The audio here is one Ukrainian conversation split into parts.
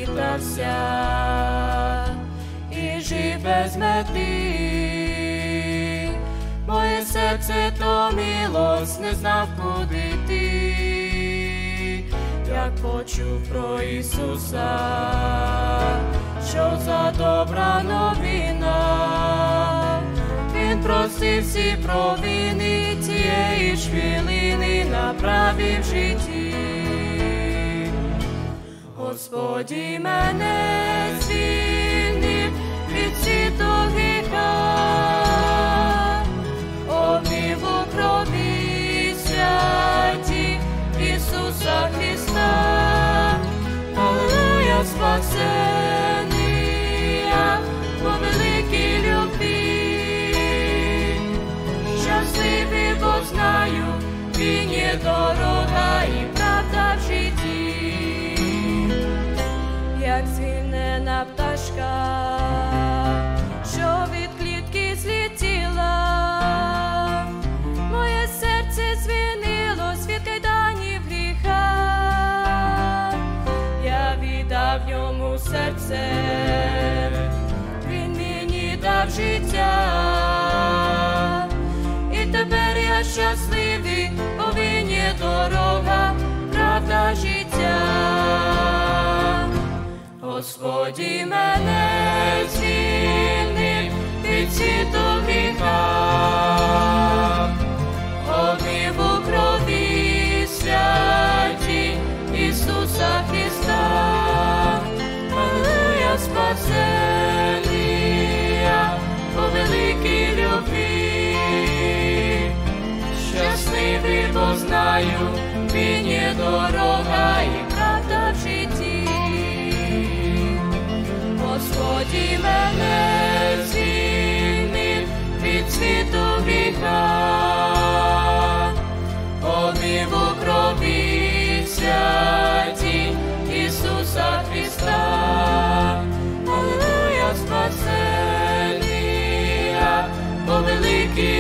віддався і жив без мети. Моє серце томилось, не знав, куди йти. Як почув про Ісуса, що за добра новина, Він простив всі провини, цієї ж хвилини направив житті. Господі, мене звільнив від світу гріха, омив у крові святі Ісуса Христа. Алілуя, спасення по великій любві. Щасливий, бо знаю, Він є дорога і правда в житті. Як звільнена пташка, що від клітки злетіла, моє серце звільнилось від кайданів гріха. Я віддав йому серце, він мені дав життя. І тепер я щасливий, бо він є дорога, правда, життя. Господі, мене звільнив від світу гріха, омив у крові святі Ісуса Христа. Алілуя, спасення по великій любві. Щасливий, бо знаю, Він є дорога і правда в житті. Господі, мене звільнив від світу гріха, омив у крові святі Ісуса Христа. Алілуя, спасення по великій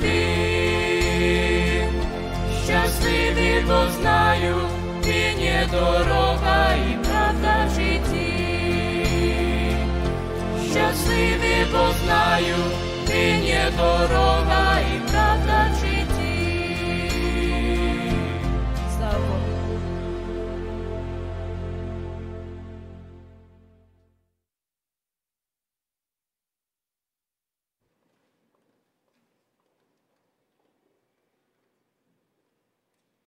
любві. Щасливий, бо знаю, Він є дорога і правда в житті. Щасливий, бо знаю, Він є дорога